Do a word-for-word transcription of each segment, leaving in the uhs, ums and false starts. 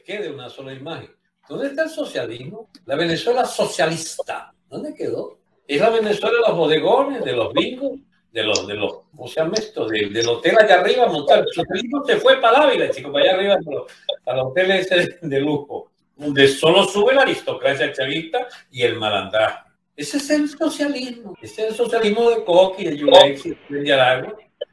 quede una sola imagen. ¿Dónde está el socialismo? La Venezuela socialista. ¿Dónde quedó? Es la Venezuela de los bodegones, de los bingos, de los, de los, ¿cómo se llama esto? De, del hotel allá arriba, montar. El socialismo se fue para Ávila, chico, para allá arriba, al hotel ese de lujo, donde solo sube la aristocracia chavista y el malandraje. Ese es el socialismo. Ese es el socialismo de Coqui, de Yulex, de Aragua.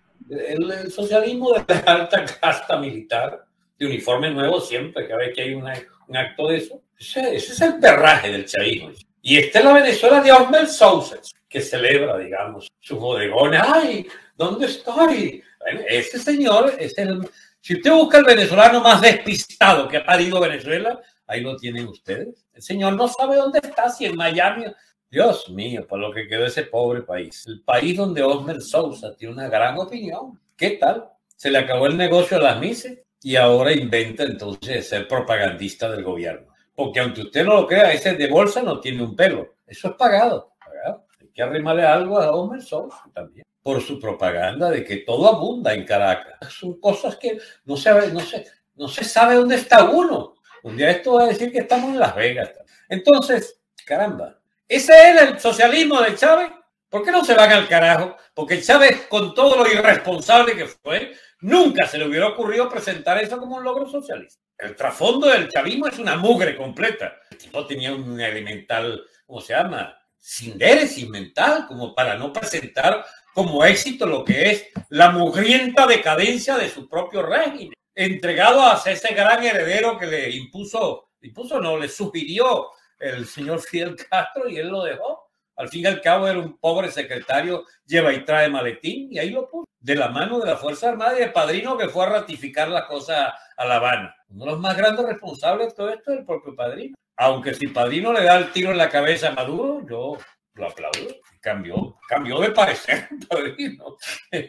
El, el socialismo de la alta casta militar, de uniforme nuevo siempre, cada vez que hay una, un acto de eso. Ese, ese es el perraje del chavismo. Y esta es la Venezuela de Osmer Sousa, que celebra, digamos, sus bodegones. ¡Ay! ¿Dónde estoy? Bueno, ese señor es el... Si usted busca el venezolano más despistado que ha parido Venezuela, ahí lo tienen ustedes. El señor no sabe dónde está, si en Miami... Dios mío, por lo que quedó ese pobre país. El país donde Osmer Sousa tiene una gran opinión. ¿Qué tal? Se le acabó el negocio a las mises y ahora inventa entonces ser propagandista del gobierno. Porque aunque usted no lo crea, ese de bolsa no tiene un pelo. Eso es pagado. pagado. Hay que arrimarle algo a Osmer Sousa también. Por su propaganda de que todo abunda en Caracas. Son cosas que no se, no se, no se sabe dónde está uno. Un día esto va a decir que estamos en Las Vegas. Entonces, caramba. ¿Ese es el socialismo de Chávez? ¿Por qué no se van al carajo? Porque Chávez, con todo lo irresponsable que fue, nunca se le hubiera ocurrido presentar eso como un logro socialista. El trasfondo del chavismo es una mugre completa. El tipo tenía un elemental, ¿cómo se llama? Sindéresis mental, como para no presentar como éxito lo que es la mugrienta decadencia de su propio régimen, entregado a ese gran heredero que le impuso, impuso no, le sugirió el señor Fidel Castro y él lo dejó. Al fin y al cabo era un pobre secretario, lleva y trae maletín y ahí lo puso, de la mano de la Fuerza Armada y de Padrino que fue a ratificar las cosas a La Habana. Uno de los más grandes responsables de todo esto es el propio Padrino. Aunque si Padrino le da el tiro en la cabeza a Maduro, yo lo aplaudo. Cambió, cambió de parecer Padrino.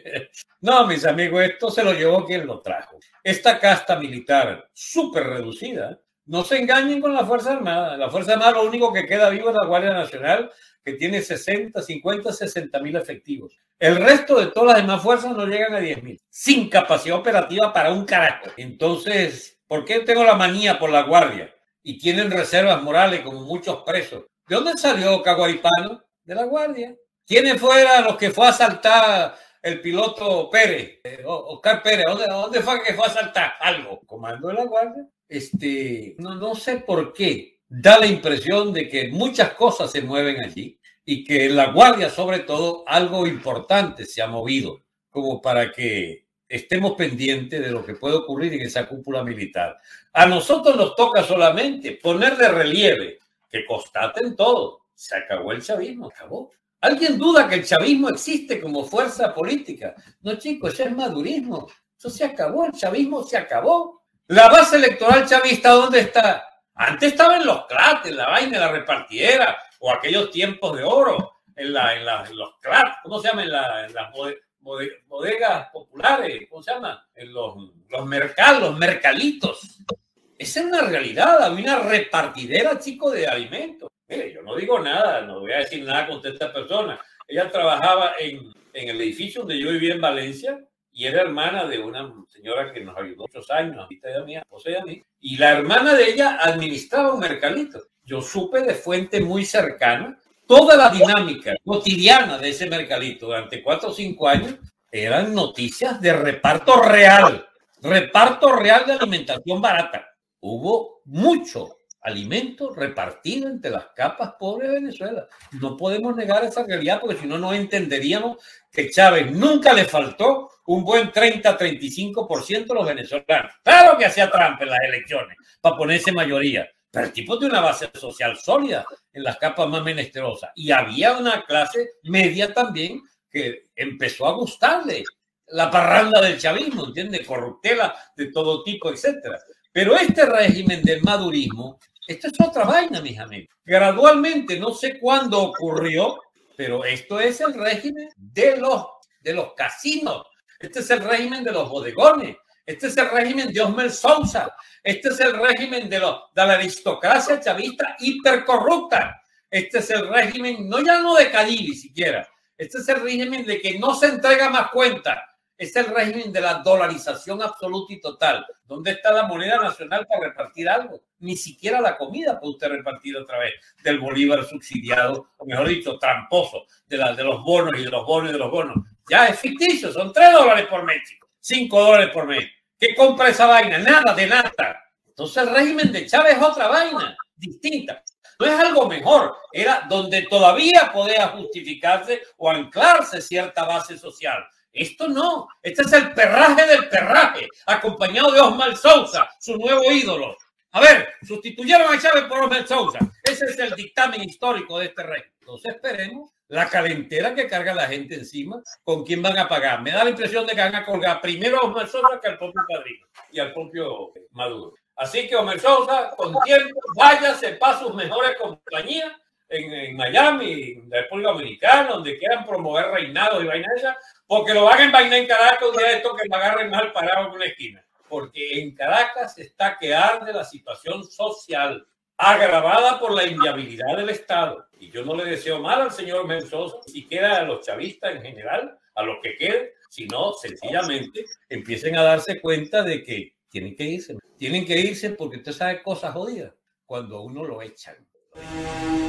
No, mis amigos, esto se lo llevó quien lo trajo. Esta casta militar súper reducida. No se engañen con la Fuerza Armada. La Fuerza Armada lo único que queda vivo es la Guardia Nacional, que tiene sesenta, cincuenta, sesenta mil efectivos. El resto de todas las demás fuerzas no llegan a diez mil. Sin capacidad operativa para un carajo. Entonces, ¿por qué tengo la manía por la Guardia? Y tienen reservas morales como muchos presos. ¿De dónde salió Caguaripano? De la Guardia. ¿Quiénes fueron los que fue a asaltar el piloto Pérez? Eh, Oscar Pérez. ¿Dónde, ¿Dónde fue que fue a asaltar? Algo. Comando de la Guardia. Este, no, no sé por qué da la impresión de que muchas cosas se mueven allí y que en la Guardia, sobre todo, algo importante se ha movido como para que estemos pendientes de lo que puede ocurrir en esa cúpula militar. A nosotros nos toca solamente poner de relieve que constaten todo. Se acabó el chavismo, acabó. ¿Alguien duda que el chavismo existe como fuerza política? No, chicos, eso es madurismo. Eso se acabó, el chavismo se acabó. La base electoral chavista, ¿dónde está? Antes estaba en los clat, en la vaina, en la repartidera, o aquellos tiempos de oro, en, la, en, la, en los clat, ¿cómo se llama? En, la, en las bodegas populares, ¿cómo se llama? En los, los mercados, los mercalitos. Esa es una realidad, había una repartidera, chico, de alimentos. Mire, yo no digo nada, no voy a decir nada contra esta persona. Ella trabajaba en, en el edificio donde yo vivía en Valencia, y era hermana de una señora que nos ayudó muchos años, ahorita ya mía, José y a mí, y la hermana de ella administraba un mercadito. Yo supe de fuente muy cercana toda la dinámica cotidiana de ese mercadito durante cuatro o cinco años. Eran noticias de reparto real, reparto real de alimentación barata. Hubo mucho alimento repartido entre las capas pobres de Venezuela. No podemos negar esa realidad porque si no, no entenderíamos que Chávez nunca le faltó un buen treinta a treinta y cinco por ciento a los venezolanos. Claro que hacía trampa en las elecciones para ponerse mayoría, pero el tipo de una base social sólida en las capas más menesterosas. Y había una clase media también que empezó a gustarle la parranda del chavismo, ¿entiendes? Corruptela de todo tipo, etcétera. Pero este régimen del madurismo, esto es otra vaina, mis amigos. Gradualmente, no sé cuándo ocurrió, pero esto es el régimen de los, de los casinos. Este es el régimen de los bodegones. Este es el régimen de Osmer Sousa. Este es el régimen de, los, de la aristocracia chavista hipercorrupta. Este es el régimen, no ya no de Cadili siquiera. Este es el régimen de que no se entrega más cuenta. Es el régimen de la dolarización absoluta y total. ¿Dónde está la moneda nacional para repartir algo? Ni siquiera la comida puede usted repartir otra vez del bolívar subsidiado, o mejor dicho, tramposo, de, la, de los bonos y de los bonos y de los bonos. Ya es ficticio, son tres dólares por mes, cinco dólares por mes. ¿Qué compra esa vaina? Nada, de nada. Entonces el régimen de Chávez es otra vaina, distinta. No es algo mejor, era donde todavía podía justificarse o anclarse cierta base social. Esto no, este es el perraje del perraje, acompañado de Osmar Sousa, su nuevo ídolo. A ver, sustituyeron a Chávez por Osmar Sousa. Ese es el dictamen histórico de este rey. Entonces esperemos la calentera que carga la gente encima, con quién van a pagar. Me da la impresión de que van a colgar primero a Osmar Sousa que al propio Padrino y al propio Maduro. Así que Osmar Sousa, con tiempo, váyase para sus mejores compañías en, en Miami, en la República Dominicana, donde quieran promover reinados y vainas esas, porque lo van a envainar en Caracas un día de esto que lo agarren mal parado en una esquina. Porque en Caracas está que arde la situación social, agravada por la inviabilidad del Estado. Y yo no le deseo mal al señor Osmar Sousa, ni siquiera a los chavistas en general, a los que queden, sino sencillamente empiecen a darse cuenta de que tienen que irse. Tienen que irse porque usted sabe cosas jodidas cuando a uno lo echan.